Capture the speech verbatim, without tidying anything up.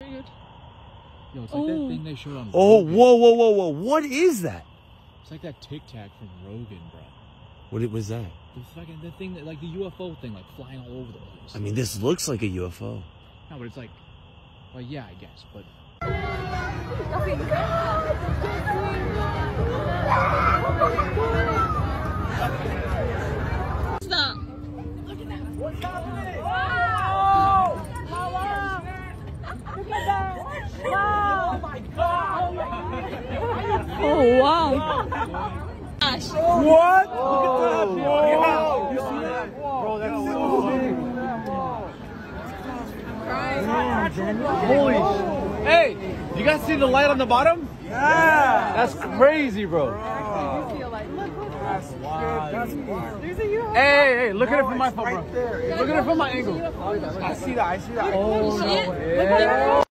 Pretty good. Yo, it's like oh. that thing they showed on Oh, Rogan. whoa, whoa, whoa, whoa. What is that? It's like that Tic Tac from Rogan, bro. What was that? The fucking, the thing, that, like the U F O thing, like flying all over the place. I mean, this looks like a U F O. No, but it's like, well, yeah, I guess, but... Stop. Look at that. What's happening? Wow! Hello! Look at that! Wow! Oh my god! Oh wow! Gosh. What? Oh, Look at that! whoa. You see that? Bro, that's so big. Holy shit. Hey, you guys see the light on the bottom? Yeah! That's crazy, bro. Actually, you see a light. Look, look, That's wild. That's wild. there's a U F O. Hey, hey, hey, look at it from my phone, right bro. there. Look at it from my angle. I see that. I see that. Oh, Oh, shit. no. Look at it.